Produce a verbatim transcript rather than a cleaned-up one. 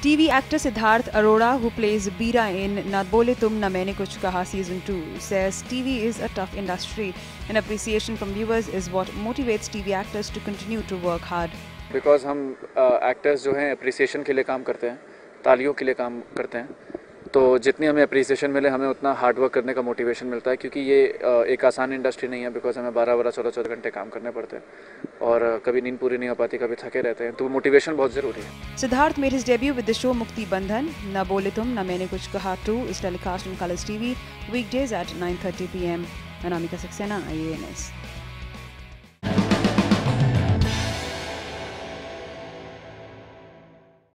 T V actor Siddharth Arora, who plays Bira in Na Bole Tum Na Maine Kuch Kaha Season two, says T V is a tough industry and appreciation from viewers is what motivates T V actors to continue to work hard. Because हम actors जो हैं appreciation के लिए काम करते हैं, तालियों के लिए काम करते हैं, तो जितनी हमें अप्रिसिएशन मिले हमें उतना हार्ड वर्क करने का मोटिवेशन मिलता है, क्योंकि ये एक आसान इंडस्ट्री नहीं है। बिकॉज हमें बारह बारह चौदह चौदह घंटे काम करने पड़ते हैं और कभी नींद पूरी नहीं हो पाती, कभी थके रहते हैं, तो मोटिवेशन बहुत ज़रूरी है। Siddharth made his debut with the show Mukti Bandhan. Na Bole Tum Na Maine Kuch Kaha two is telecast on Colors T V weekdays at nine thirty p m Anamika Saxena, I A N S.